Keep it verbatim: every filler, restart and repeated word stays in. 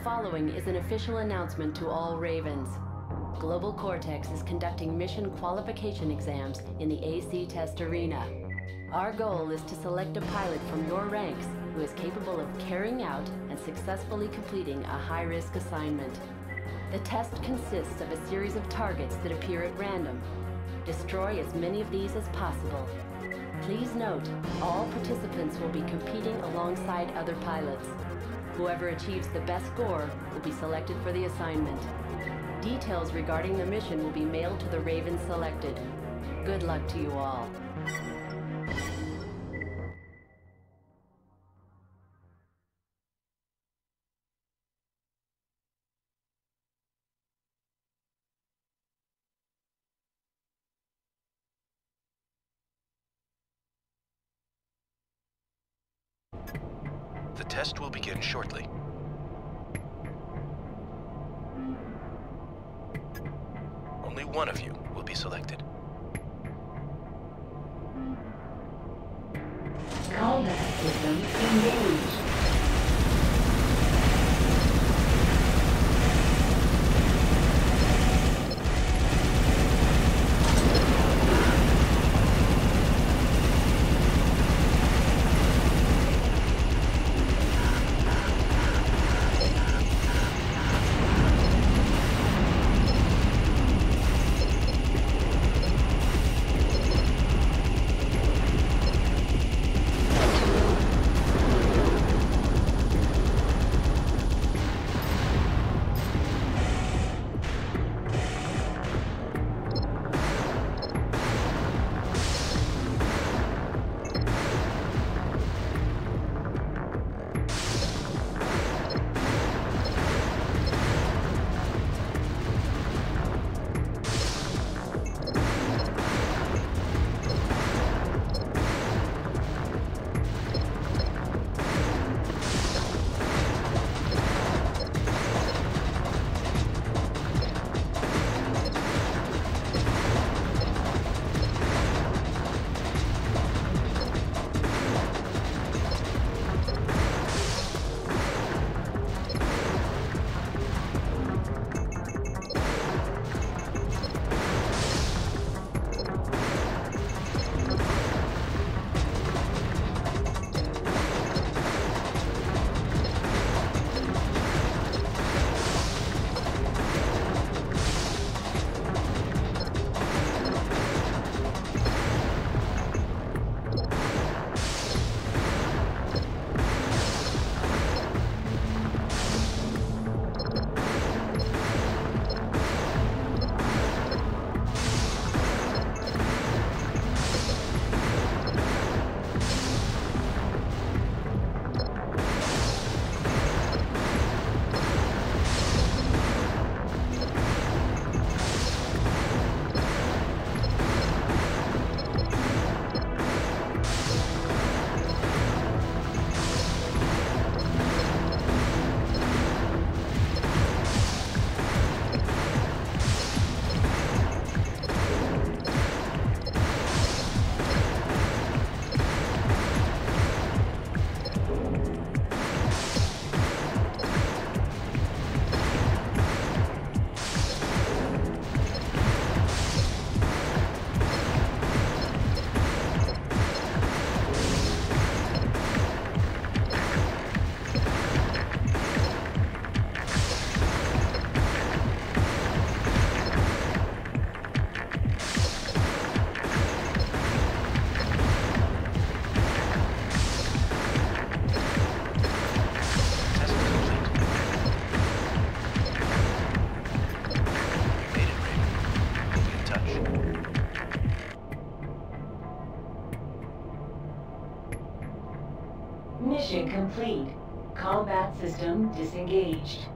following is an official announcement to all Ravens. Global Cortex is conducting mission qualification exams in the A C test arena. Our goal is to select a pilot from your ranks who is capable of carrying out and successfully completing a high-risk assignment. The test consists of a series of targets that appear at random. Destroy as many of these as possible. Please note, all participants will be competing alongside other pilots. Whoever achieves the best score will be selected for the assignment. Details regarding the mission will be mailed to the Ravens selected. Good luck to you all. The test will begin shortly. Only one of you will be selected. Combat system engaged. Mission complete. Combat system disengaged.